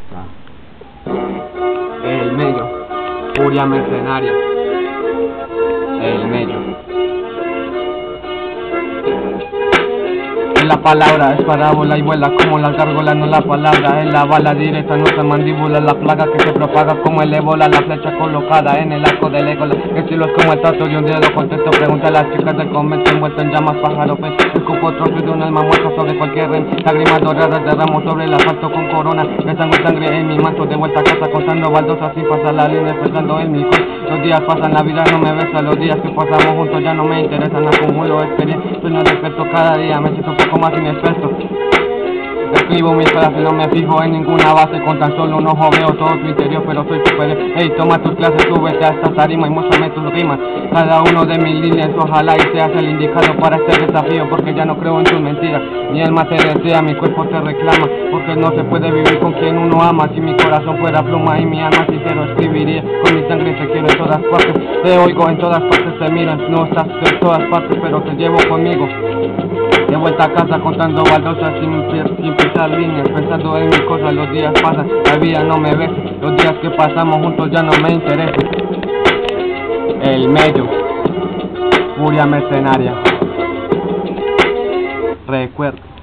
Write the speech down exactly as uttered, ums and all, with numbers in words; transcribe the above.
El medio, furia mercenaria. El medio. La palabra es parábola y vuela como las gárgolas, no la palabra. Es la bala directa, nuestra mandíbula, la plaga que se propaga como el ébola, la flecha colocada en el arco del ébola. El cielo es como el tato de un dedo, contesto, pregunta a las chicas del convento envuelto en llamas, pájaro, pez. El cupo trofeo de un alma muerta sobre cualquier ren. Lágrimas doradas derramo sobre el asfalto con corona. De sangre, sangre en mi manto, de vuelta a casa contando baldosas y pasa la línea pensando en mi cuerpo. Los días pasan, la vida no me besa, los días que pasamos juntos ya no me interesan, acumulo experiencia, sueño despierto cada día, me siento un poco más inexperto. Escribo mis frases, no me fijo en ninguna base, con tan solo un ojo veo todo tu interior, pero soy superior. Ey, toma tus clases, súbete a esta tarima y muéstrame tus rimas. Cada uno de mis líneas, ojalá y seas el indicado para este desafío, porque ya no creo en tus mentiras. Mi alma te desea, mi cuerpo te reclama, porque no se puede vivir con quien uno ama. Si mi corazón fuera pluma y mi alma sincero escribiría, con mi sangre te quiero en todas partes. Te oigo en todas partes, te miran, no estás en todas partes, pero te llevo conmigo. De vuelta a casa contando baldosas sin, sin pisar líneas, pensando en mis cosas, los días pasan, la vida no me besa, los días que pasamos juntos ya no me interesan. El medio, furia mercenaria. Recuerdo.